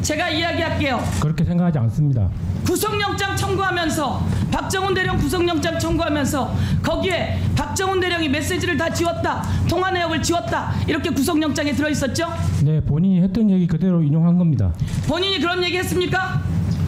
제가 이야기할게요. 그렇게 생각하지 않습니다. 구속영장 청구하면서 박정훈 대령 구속영장 청구하면서 거기에 박정훈 대령이 메시지를 다 지웠다, 통화 내역을 지웠다, 이렇게 구속영장에 들어있었죠? 네, 본인이 했던 얘기 그대로 인용한 겁니다. 본인이 그런 얘기 했습니까?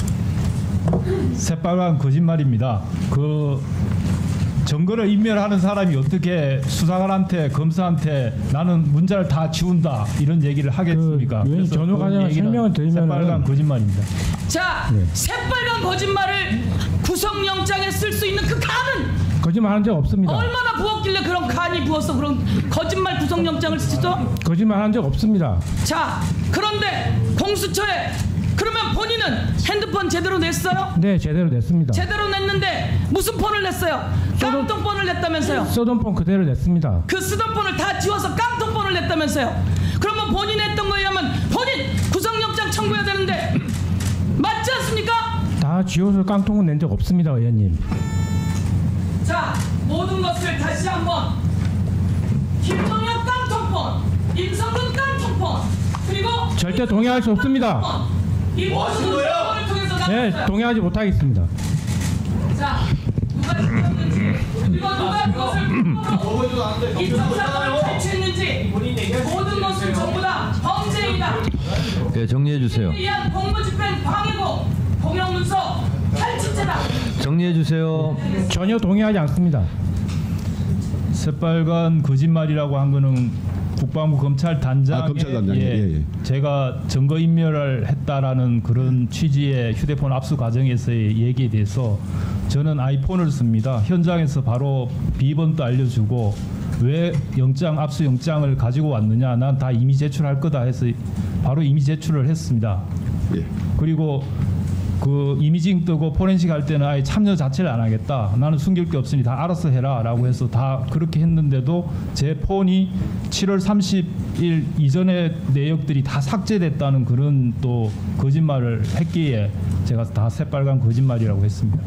새빨간 거짓말입니다. 그 증거를 인멸하는 사람이 어떻게 수사관한테 검사한테 나는 문자를 다 지운다 이런 얘기를 하겠습니까? 그 그래서 전후 과정을 설명을 드리면 새빨간 거짓말입니다. 자, 네. 새빨간 거짓말을 구속영장에 쓸 수 있는 그 칸은 거짓말한 적 없습니다. 얼마나 부었길래 그런 칸이 부어서 그런 거짓말 구속영장을 쓰죠? 거짓말한 적 없습니다. 자, 그런데 공수처에 그러면 본인은 핸드폰 제대로 냈어요? 네, 제대로 냈습니다. 제대로 냈는데 무슨 폰을 냈어요? 깡통폰을 냈다면서요? 써던 폰 그대로 냈습니다. 그 쓰던 폰을 다 지워서 깡통폰을 냈다면서요? 그러면 본인이 했던 거에 의하면 본인 구속영장 청구해야 되는데 맞지 않습니까? 다 지워서 깡통은 낸 적 없습니다, 의원님. 자, 모든 것을 다시 한번 김동혁 깡통폰, 임성근 깡통폰, 그리고 절대 동의할 수 없습니다. 이 모든 정보를 통해서 네, 나왔어요. 동의하지 못하겠습니다. 자, 누가 지켰는지, 그리고 누가 그것을 이첩사건을 탈취했는지 모든 것은 전부 다 범죄이다. 네, 정리해 주세요. 이한 공무집행 방해고 공영문서 탈취죄다. 정리해 주세요. 전혀 동의하지 않습니다. 새빨간 거짓말이라고 한 거는 국방부 검찰단장에 검찰단장이 예. 제가 증거인멸을 했다라는 그런 취지의 휴대폰 압수 과정에서의 얘기에 대해서 저는 아이폰을 씁니다. 현장에서 바로 비번도 알려주고 왜 압수영장을 가지고 왔느냐, 난 다 이미 제출할 거다 해서 바로 이미 제출을 했습니다. 예. 그리고 그 이미징 뜨고 포렌식 할 때는 아예 참여 자체를 안 하겠다. 나는 숨길 게 없으니 다 알아서 해라 라고 해서 다 그렇게 했는데도 제 폰이 7월 30일 이전의 내역들이 다 삭제됐다는 그런 또 거짓말을 했기에 제가 다 새빨간 거짓말이라고 했습니다.